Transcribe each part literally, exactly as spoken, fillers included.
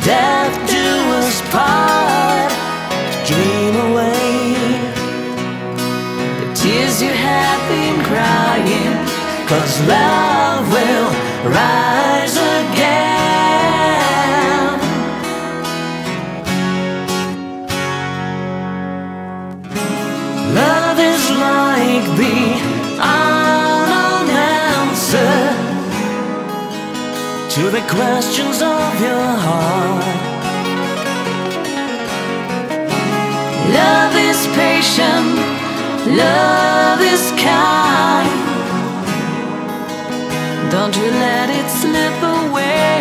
death do us part. Dream away the tears you have been crying, 'cause love will rise again. Love is like the unknown answer to the questions of your heart. Love is patient, love is kind. Don't you let it slip away.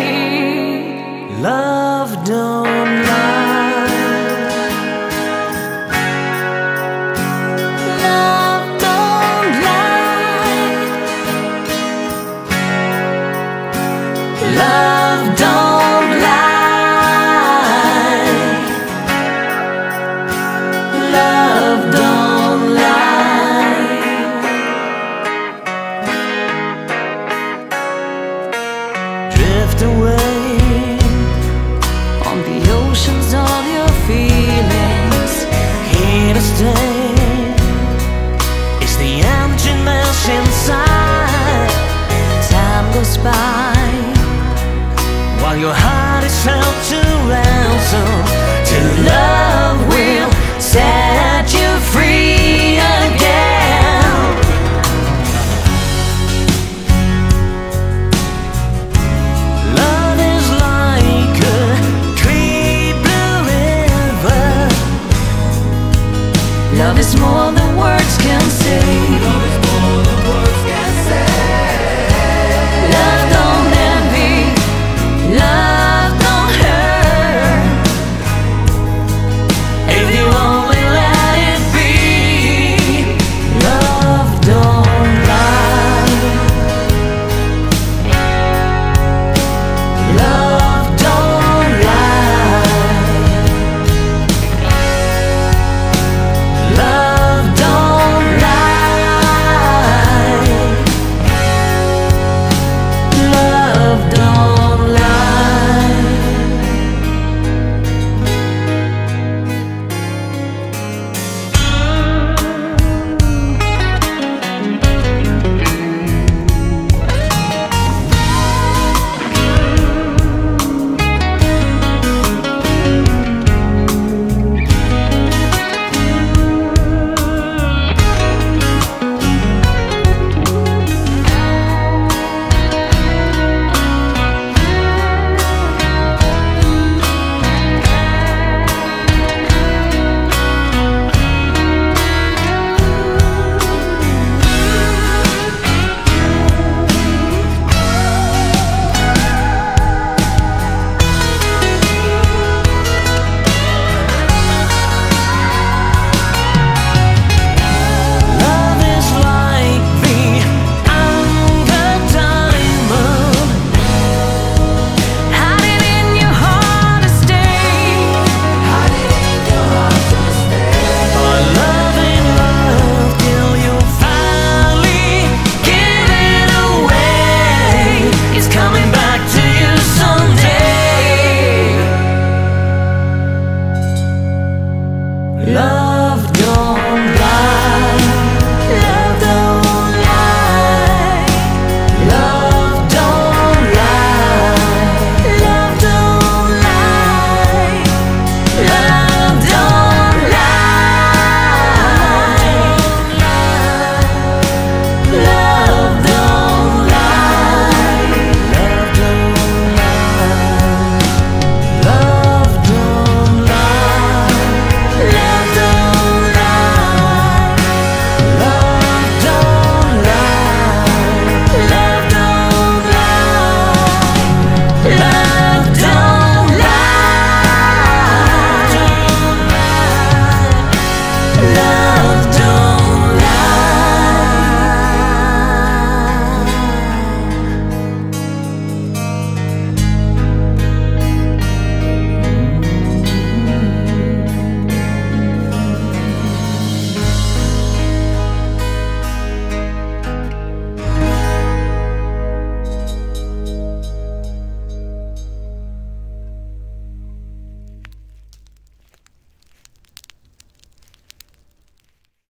Love don't lie. Love don't lie. Love don't lie. Love don't lie. Drift away on the oceans of your feelings, here to stay